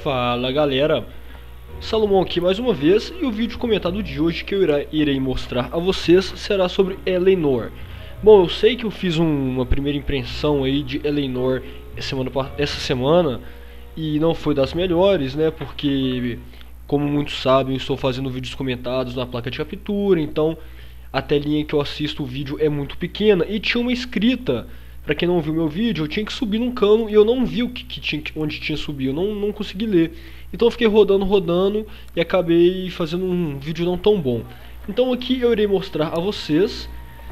Fala galera, Salomão aqui mais uma vez, e o vídeo comentado de hoje que eu irei mostrar a vocês será sobre Eleanor. Bom, eu sei que eu fiz uma primeira impressão aí de Eleanor essa semana e não foi das melhores, né, porque como muitos sabem eu estou fazendo vídeos comentados na placa de captura, então a telinha que eu assisto o vídeo é muito pequena e tinha uma escrita. Pra quem não viu meu vídeo, eu tinha que subir num cano e eu não vi onde tinha subido, eu não consegui ler. Então eu fiquei rodando e acabei fazendo um vídeo não tão bom. Então aqui eu irei mostrar a vocês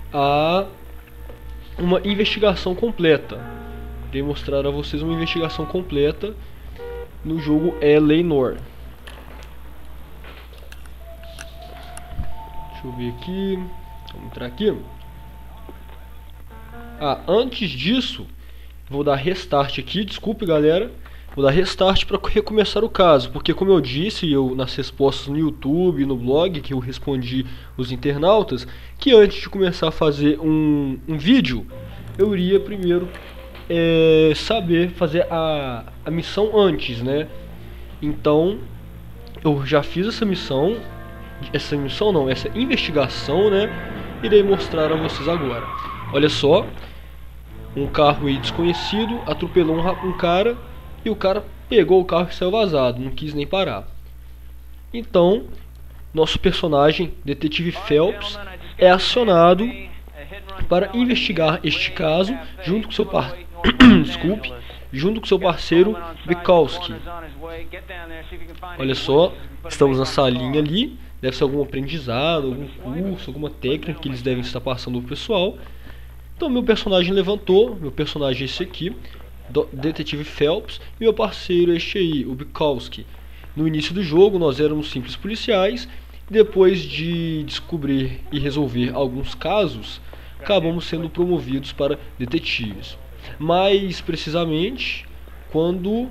uma investigação completa. Irei mostrar a vocês uma investigação completa no jogo Eleanor. Deixa eu ver aqui, vamos entrar aqui. Antes disso, vou dar restart aqui, desculpe galera, vou dar restart para recomeçar o caso, porque como eu disse nas respostas no YouTube, no blog, que eu respondi os internautas, que antes de começar a fazer um vídeo, eu iria primeiro saber fazer a missão antes, né? Então, eu já fiz essa investigação, né? Irei mostrar a vocês agora. Olha só, um carro aí desconhecido atropelou um cara e o cara pegou o carro e saiu vazado, não quis nem parar. Então, nosso personagem, Detetive Phelps, é acionado para investigar este caso junto com seu junto com seu parceiro Bukowski. Olha só, estamos na salinha ali, deve ser algum aprendizado, algum curso, alguma técnica que eles devem estar passando pro pessoal. Então meu personagem levantou, meu personagem é esse aqui, Detetive Phelps, e meu parceiro é este aí, o Bukowski. No início do jogo nós éramos simples policiais, depois de descobrir e resolver alguns casos, acabamos sendo promovidos para detetives. Mais precisamente, quando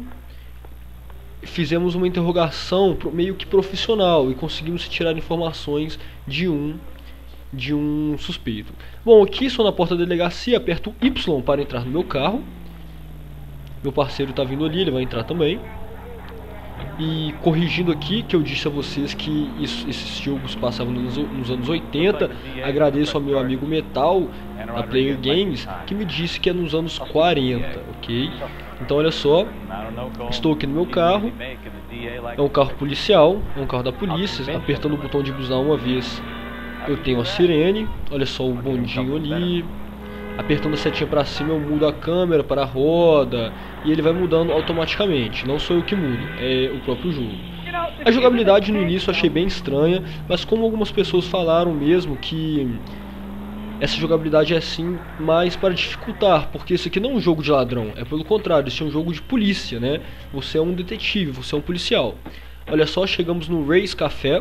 fizemos uma interrogação meio que profissional e conseguimos tirar informações de um suspeito. Bom, aqui estou na porta da delegacia, aperto Y para entrar no meu carro. Meu parceiro está vindo ali, ele vai entrar também. E corrigindo aqui, que eu disse a vocês que esses jogos passavam nos anos 80, agradeço ao meu amigo Metal, da Player Games, que me disse que é nos anos 40, ok? Então olha só, estou aqui no meu carro, é um carro policial, é um carro da polícia, apertando o botão de buzinar uma vez eu tenho a sirene, olha só o bondinho ali, apertando a setinha pra cima eu mudo a câmera para a roda, e ele vai mudando automaticamente, não sou eu que mudo, é o próprio jogo. A jogabilidade no início eu achei bem estranha, mas como algumas pessoas falaram mesmo que essa jogabilidade é assim mais para dificultar, porque isso aqui não é um jogo de ladrão, é pelo contrário, isso é um jogo de polícia, né? Você é um detetive, você é um policial. Olha só, chegamos no Race Café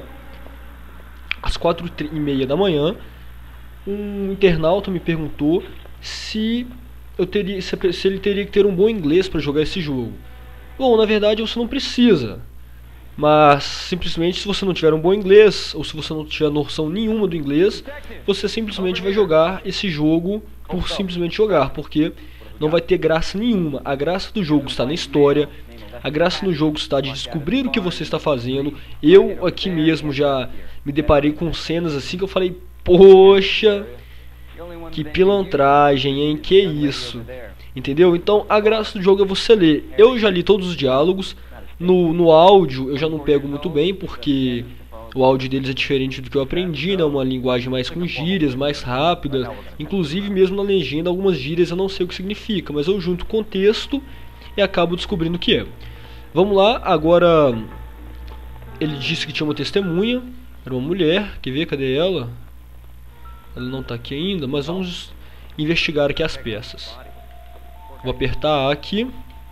às 4h30 da manhã. Um internauta me perguntou se ele teria que ter um bom inglês para jogar esse jogo. Bom, na verdade você não precisa, mas simplesmente se você não tiver um bom inglês, ou se você não tiver noção nenhuma do inglês, você simplesmente vai jogar esse jogo por simplesmente jogar, porque não vai ter graça nenhuma. A graça do jogo está na história, a graça no jogo está de descobrir o que você está fazendo. Eu aqui mesmo já me deparei com cenas assim que eu falei, poxa, que pilantragem, hein, que isso, entendeu? Então a graça do jogo é você ler. Eu já li todos os diálogos, no áudio eu já não pego muito bem, porque o áudio deles é diferente do que eu aprendi, né? Uma linguagem mais com gírias, mais rápida, inclusive mesmo na legenda algumas gírias eu não sei o que significa, mas eu junto com o texto e acabo descobrindo o que é. Vamos lá, agora ele disse que tinha uma testemunha, era uma mulher, quer ver, cadê ela? Ela não está aqui ainda, mas vamos investigar aqui as peças. Vou apertar A aqui.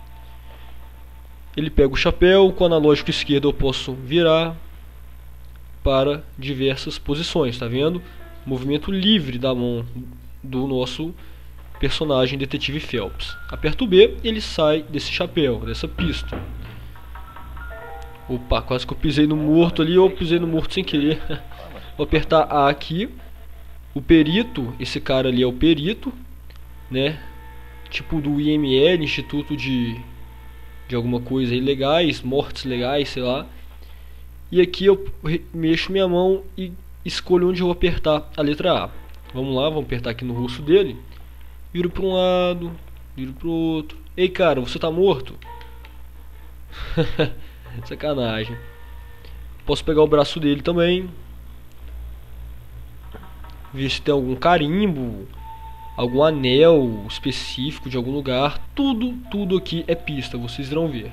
Ele pega o chapéu, com o analógico esquerdo eu posso virar para diversas posições, tá vendo? Movimento livre da mão do nosso personagem Detetive Phelps. Aperto B, ele sai desse chapéu, dessa pista. Opa, quase que eu pisei no morto ali, ou pisei no morto sem querer. Vou apertar A aqui. O perito, esse cara ali é o perito, né? Tipo do IML, Instituto de de alguma coisa ilegais, mortes legais, sei lá. E aqui eu mexo minha mão e escolho onde eu vou apertar a letra A. Vamos lá, vamos apertar aqui no rosto dele. Viro para um lado, viro para o outro. Ei, cara, você tá morto? Sacanagem. Posso pegar o braço dele também. Ver se tem algum carimbo, algum anel específico de algum lugar. Tudo aqui é pista, vocês irão ver.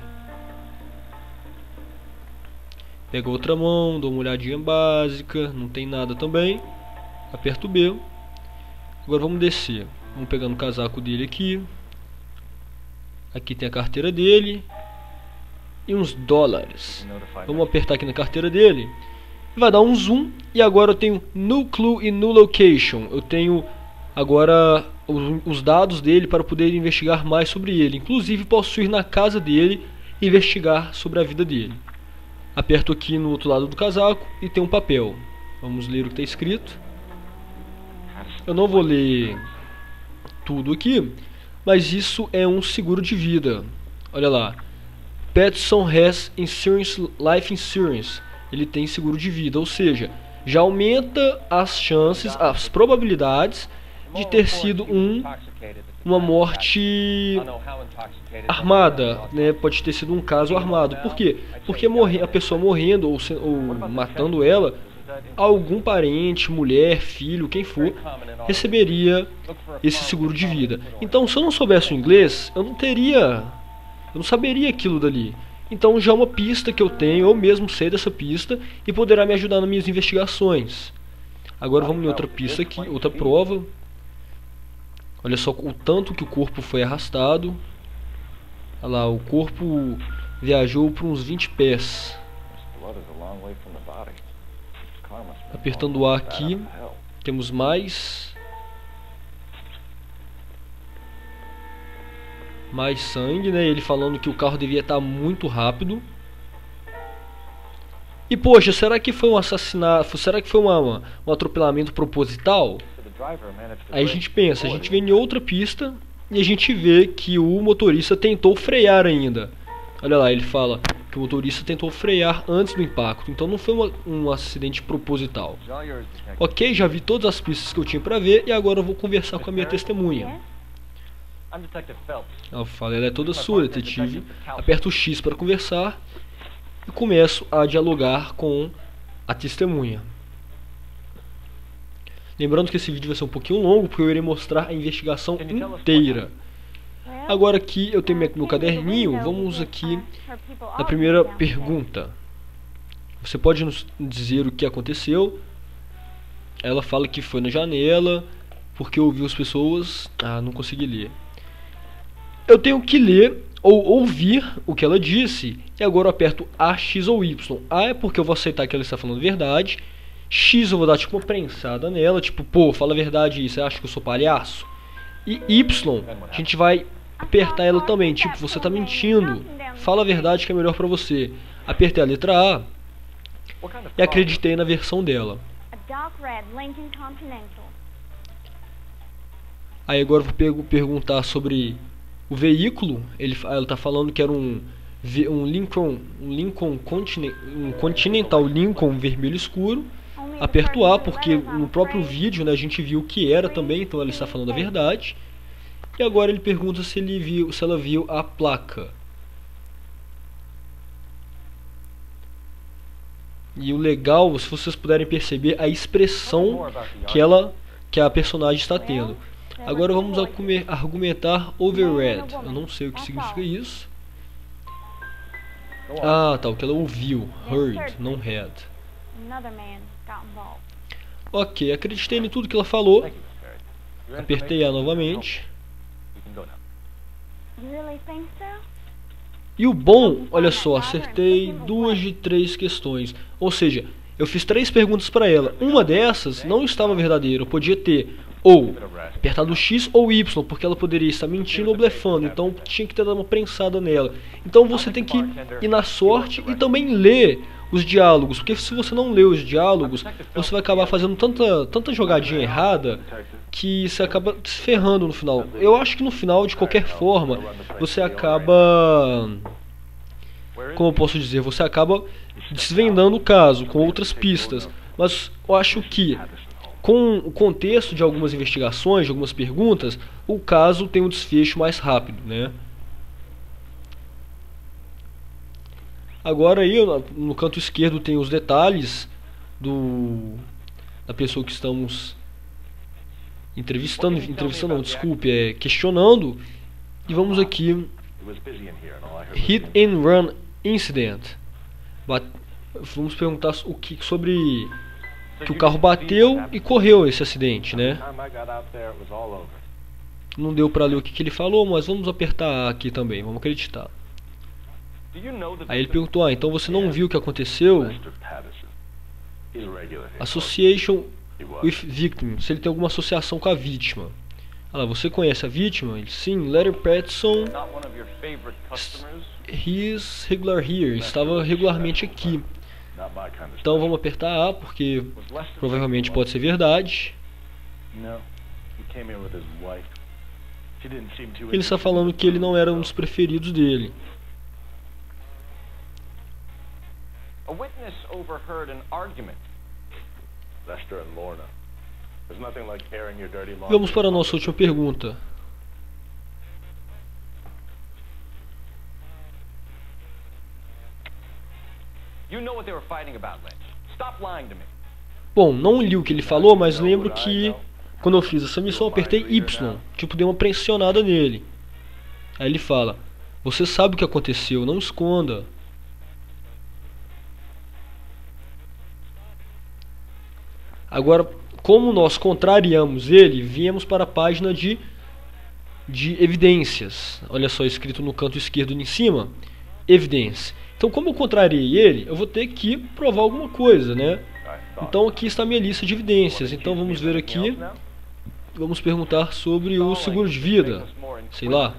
Pega outra mão, dou uma olhadinha básica. Não tem nada também. Aperto o B. Agora vamos descer. Vamos pegar no casaco dele aqui. Aqui tem a carteira dele. E uns dólares. Vamos apertar aqui na carteira dele. Vai dar um zoom. E agora eu tenho no clue e no location. Eu tenho agora os dados dele para poder investigar mais sobre ele. Inclusive posso ir na casa dele e investigar sobre a vida dele. Aperto aqui no outro lado do casaco e tem um papel. Vamos ler o que está escrito. Eu não vou ler tudo aqui, mas isso é um seguro de vida. Olha lá. Petson has insurance, life insurance. Ele tem seguro de vida, ou seja, já aumenta as chances, as probabilidades de ter sido uma morte armada, né? Pode ter sido um caso armado. Por quê? Porque a pessoa morrendo ou matando ela, algum parente, mulher, filho, quem for, receberia esse seguro de vida. Então, se eu não soubesse o inglês, eu não saberia aquilo dali. Então já é uma pista que eu tenho, eu mesmo sei dessa pista e poderá me ajudar nas minhas investigações. Agora vamos em outra pista aqui, outra prova. Olha só o tanto que o corpo foi arrastado. Olha lá, o corpo viajou por uns 20 pés. Apertando o A aqui, temos mais sangue, né? Ele falando que o carro devia estar muito rápido. E poxa, será que foi um assassinato? Será que foi um atropelamento proposital? Aí a gente pensa, a gente vem em outra pista e a gente vê que o motorista tentou frear ainda. Olha lá, ele fala que o motorista tentou frear antes do impacto. Então não foi um acidente proposital. Ok, já vi todas as pistas que eu tinha pra ver e agora eu vou conversar com a minha testemunha. Ela fala, ela é toda sua, detetive. Aperto o X para conversar e começo a dialogar com a testemunha. Lembrando que esse vídeo vai ser um pouquinho longo, porque eu irei mostrar a investigação inteira. Agora aqui eu tenho meu caderninho, vamos aqui na primeira pergunta. Você pode nos dizer o que aconteceu? Ela fala que foi na janela, porque ouviu as pessoas... Ah, não consegui ler. Eu tenho que ler ou ouvir o que ela disse, e agora eu aperto A, X ou Y. A é porque eu vou aceitar que ela está falando verdade. X eu vou dar tipo uma prensada nela, tipo, pô, fala a verdade aí, você acha que eu sou palhaço? E Y, a gente vai apertar ela também, tipo, você tá mentindo, fala a verdade que é melhor pra você. Apertei a letra A e acreditei na versão dela. Aí agora eu vou perguntar sobre o veículo. Ela tá falando que era um Continental Lincoln vermelho escuro. Aperto A porque no próprio vídeo, né, a gente viu que era também, então ela está falando a verdade. E agora ele pergunta se ela viu a placa. E o legal, se vocês puderem perceber a expressão que a personagem está tendo. Agora vamos argumentar overread. Eu não sei o que significa isso. Ah, tá, o que ela ouviu, heard, não read. Ok, acreditei em tudo que ela falou. Apertei A novamente. E o bom, olha só, acertei 2 de 3 questões. Ou seja, eu fiz 3 perguntas para ela. Uma dessas não estava verdadeira. Eu podia ter ou apertado X ou Y, porque ela poderia estar mentindo ou blefando. Então tinha que ter dado uma prensada nela. Então você tem que ir na sorte e também ler os diálogos, porque se você não lê os diálogos, você vai acabar fazendo tanta jogadinha errada que você acaba se ferrando no final. Eu acho que no final, de qualquer forma, você acaba como eu posso dizer, você acaba desvendando o caso com outras pistas. Mas eu acho que, com o contexto de algumas investigações, de algumas perguntas, o caso tem um desfecho mais rápido, né? Agora aí, no canto esquerdo tem os detalhes da pessoa que estamos questionando. E vamos aqui, Hit and Run Incident. Vamos perguntar sobre que o carro bateu e correu esse acidente, né? Não deu pra ler o que ele falou, mas vamos apertar aqui também, vamos acreditar. Aí ele perguntou, então você não viu o que aconteceu? Association with victim, se ele tem alguma associação com a vítima. Olha lá, você conhece a vítima? Ele, sim, Larry Patterson, he's regular here, estava regularmente aqui. Então vamos apertar A, porque provavelmente pode ser verdade. Ele está falando que ele não era um dos preferidos dele. A witness overheard an argument. Lester and Lorna. There's nothing like airing your dirty laundry. Vamos para a nossa última pergunta. You know what they were fighting about, Lynch. Stop lying to me. Bom, não li o que ele falou, mas lembro que quando eu fiz essa missão eu apertei Y, tipo dei uma pressionada nele. Aí ele fala: "Você sabe o que aconteceu, não esconda." Agora, como nós contrariamos ele, viemos para a página de evidências. Olha só, escrito no canto esquerdo em cima, evidência. Então, como eu contrariei ele, eu vou ter que provar alguma coisa, né? Então aqui está a minha lista de evidências. Então vamos ver aqui, vamos perguntar sobre o seguro de vida, sei lá.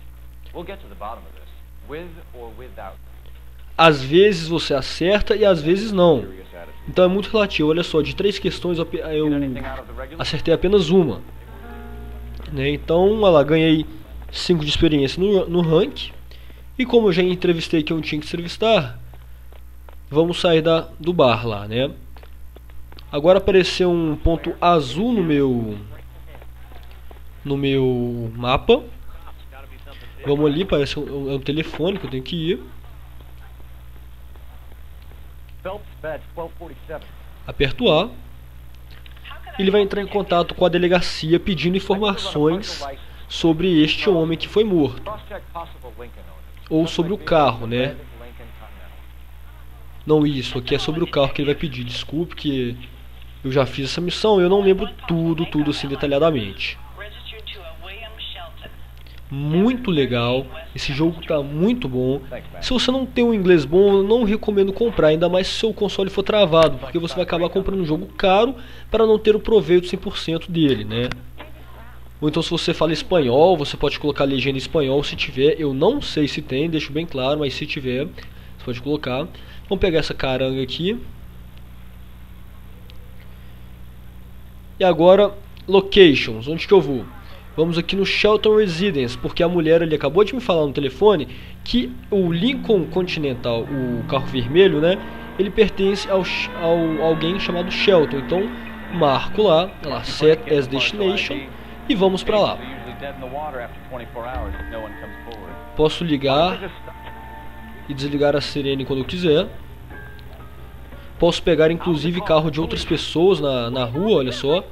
Às vezes você acerta e às vezes não. Então é muito relativo. Olha só, de 3 questões eu acertei apenas uma, né? Então, olha lá, ganhei 5 de experiência no rank. E como eu já entrevistei que eu tinha que entrevistar, vamos sair do bar lá, né? Agora apareceu um ponto azul no meu mapa. Vamos ali, parece um telefone que eu tenho que ir. Aperto A. Ele vai entrar em contato com a delegacia pedindo informações sobre este homem que foi morto, ou sobre o carro, né? Não, isso aqui é sobre o carro que ele vai pedir. Desculpe que eu já fiz essa missão e eu não lembro tudo assim detalhadamente. Muito legal, esse jogo tá muito bom. Se você não tem um inglês bom, eu não recomendo comprar, ainda mais se seu console for travado, porque você vai acabar comprando um jogo caro para não ter o proveito 100% dele, né? Ou então, se você fala espanhol, você pode colocar legenda em espanhol se tiver. Eu não sei se tem, deixo bem claro, mas se tiver, você pode colocar. Vamos pegar essa caranga aqui. E agora, locations, onde que eu vou? Vamos aqui no Shelton Residence, porque a mulher ali acabou de me falar no telefone que o Lincoln Continental, o carro vermelho, né? Ele pertence ao alguém chamado Shelton. Então, marco lá, Set as Destination, e vamos pra lá. Posso ligar e desligar a sirene quando eu quiser. Posso pegar inclusive carro de outras pessoas na rua, olha só.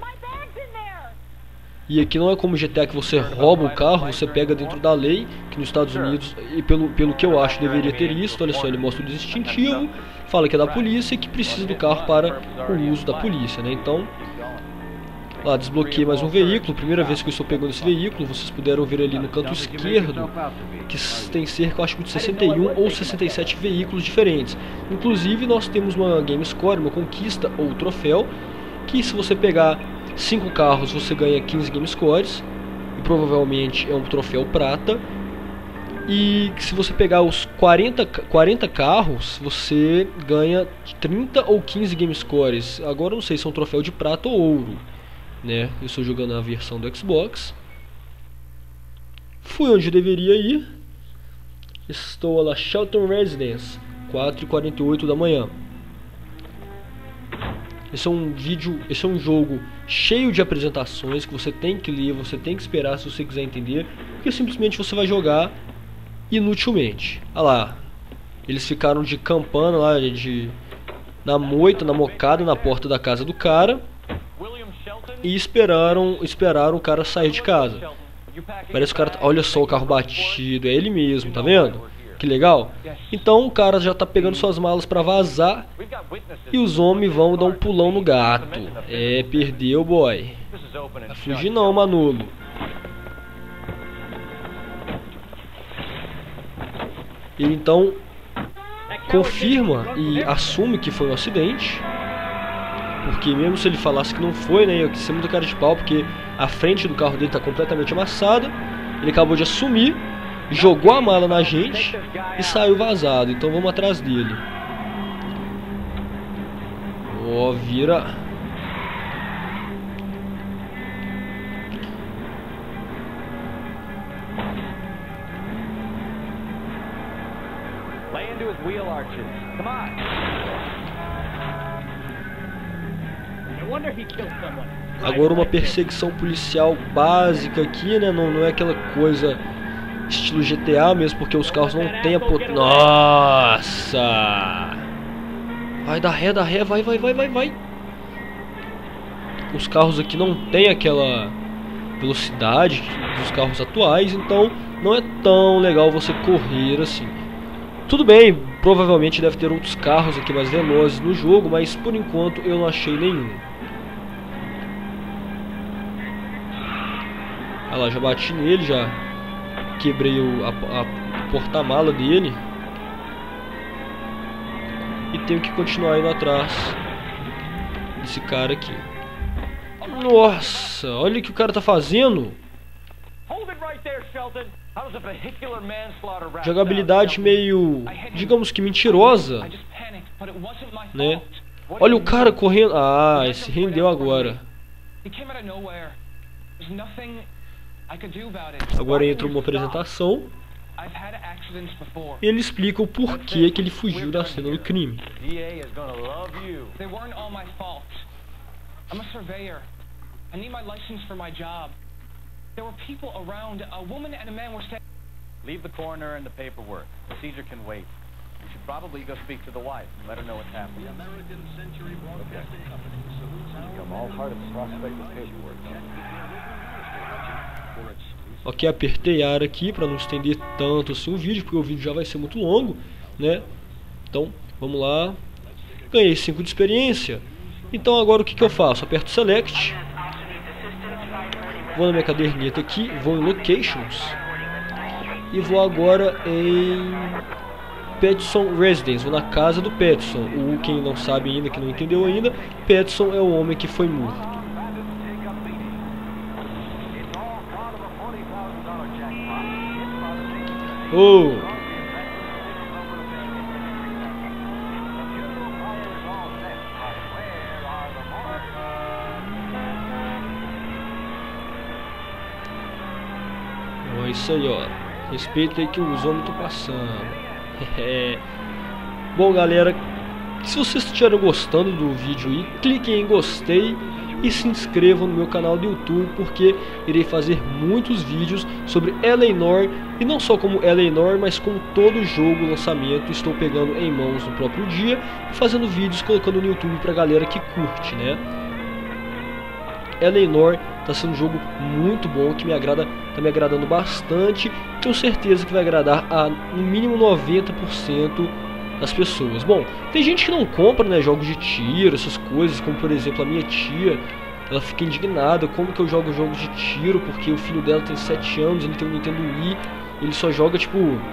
E aqui não é como GTA que você rouba o carro, você pega dentro da lei, que nos Estados Unidos, e pelo que eu acho deveria ter isso. Olha só, ele mostra o distintivo, fala que é da polícia e que precisa do carro para o uso da polícia, né? Então, lá, desbloqueei mais um veículo, primeira vez que eu estou pegando esse veículo. Vocês puderam ver ali no canto esquerdo que tem cerca, acho que de 61 ou 67 veículos diferentes. Inclusive nós temos uma Game Score, uma conquista ou troféu, que se você pegar 5 carros você ganha 15 Game Scores, e provavelmente é um troféu prata. E se você pegar os 40 carros, você ganha 30 ou 15 Game Scores. Agora eu não sei se é um troféu de prata ou ouro, né? Eu estou jogando a versão do Xbox. Fui onde deveria ir. Estou lá, Shelton Residence, 4h48 da manhã. Esse é um jogo cheio de apresentações que você tem que ler, você tem que esperar se você quiser entender, porque simplesmente você vai jogar inutilmente. Olha lá, eles ficaram de campana lá, na moita, na mocada, na porta da casa do cara e esperaram o cara sair de casa. Parece que o cara, olha só o carro batido, é ele mesmo, tá vendo? Que legal. Então o cara já tá pegando suas malas pra vazar e os homens vão dar um pulão no gato. É, perdeu, boy. Vai fugir não, Manolo. Ele então confirma e assume que foi um acidente, porque mesmo se ele falasse que não foi, né, ia ser muito cara de pau, porque a frente do carro dele tá completamente amassada. Ele acabou de assumir, jogou a mala na gente e saiu vazado. Então vamos atrás dele. Ó, vira. Lay into his wheel arches. Come on. No wonder he killed someone. Agora uma perseguição policial básica aqui, né? Não é aquela coisa estilo GTA mesmo, porque os carros não tem a potência. Nossa! Vai, dá ré, vai. Os carros aqui não tem aquela velocidade dos carros atuais, então não é tão legal você correr assim. Tudo bem, provavelmente deve ter outros carros aqui mais velozes no jogo, mas por enquanto eu não achei nenhum. Olha lá, já bati nele, já quebrei a porta-mala dele. E tenho que continuar indo atrás desse cara aqui. Nossa, olha o que o cara tá fazendo. Jogabilidade meio, digamos que mentirosa, né? Olha o cara correndo. Ah, esse rendeu agora. Agora entra uma apresentação e ele explica o porquê que ele fugiu da cena do crime. Leave the coroner and the paperwork. Procedure can wait. You should probably go speak to the wife and let her know what's happening. The American Century Broadcasting Company salutes our become all part of the prospect of paperwork. Ok, apertei A aqui para não estender tanto assim o vídeo, porque o vídeo já vai ser muito longo, né? Então, vamos lá. Ganhei 5 de experiência. Então agora o que eu faço? Aperto Select. Vou na minha caderneta aqui, vou em Locations. E vou agora em Peterson Residence, vou na casa do Peterson. Quem não sabe ainda, que não entendeu ainda, Peterson é o homem que foi morto. Oh! Oh, isso aí, ó. Respeita aí que os homens estão passando. Bom, galera, se vocês estiverem gostando do vídeo aí, cliquem em gostei e se inscrevam no meu canal do YouTube, porque irei fazer muitos vídeos sobre Eleanor, e não só como Eleanor, mas como todo jogo lançamento estou pegando em mãos no próprio dia e fazendo vídeos colocando no YouTube pra galera que curte, né? Eleanor tá sendo um jogo muito bom, que me agrada, tá me agradando bastante. Tenho certeza que vai agradar a no mínimo 90% das pessoas. Bom, tem gente que não compra, né, jogos de tiro, essas coisas, como por exemplo a minha tia. Ela fica indignada, como que eu jogo jogos de tiro, porque o filho dela tem 7 anos, ele tem um Nintendo Wii, ele só joga tipo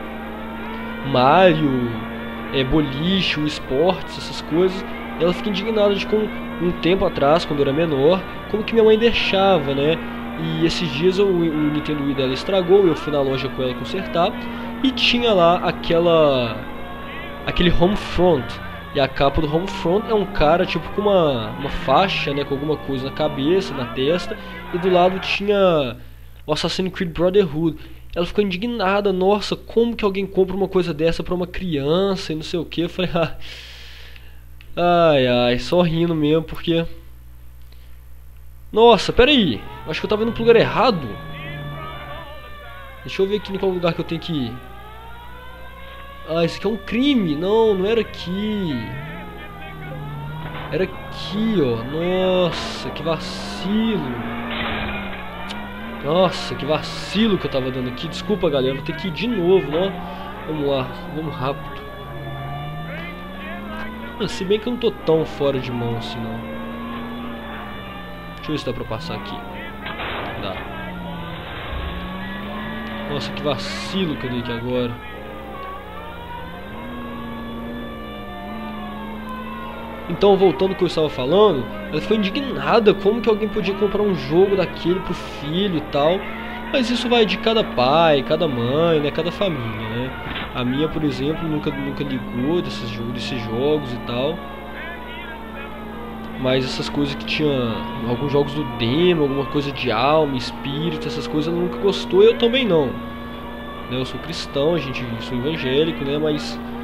Mario, boliche, esportes, essas coisas. Ela fica indignada de como um tempo atrás, quando eu era menor, como que minha mãe deixava, né? E esses dias o Nintendo Wii dela estragou, eu fui na loja com ela consertar e tinha lá aquele Homefront. E a capa do Homefront é um cara tipo com uma faixa, né, com alguma coisa na cabeça, na testa, e do lado tinha o Assassin's Creed Brotherhood. ela ficou indignada. Nossa, como que alguém compra uma coisa dessa pra uma criança e não sei o que. Eu falei, ai, ai, só rindo mesmo, porque... Nossa, pera aí. Acho que eu tava indo pro lugar errado. Deixa eu ver aqui em qual lugar que eu tenho que ir. Ah, isso aqui é um crime. Não, não era aqui. Era aqui, ó. Nossa, que vacilo. Nossa, que vacilo que eu tava dando aqui. Desculpa, galera, vou ter que ir de novo, né? Vamos lá, vamos rápido. Se bem que eu não tô tão fora de mão assim, não. Deixa eu ver se dá pra passar aqui. Dá. Nossa, que vacilo que eu dei aqui agora. Então, voltando ao que eu estava falando, ela foi indignada como que alguém podia comprar um jogo daquele pro filho e tal. Mas isso vai de cada pai, cada mãe, né, cada família, né? A minha, por exemplo, nunca ligou desses jogos e tal. Mas essas coisas que tinha alguns jogos do demo, alguma coisa de alma, espírito, essas coisas ela nunca gostou, eu também não. Eu sou cristão, sou evangélico, né? Mas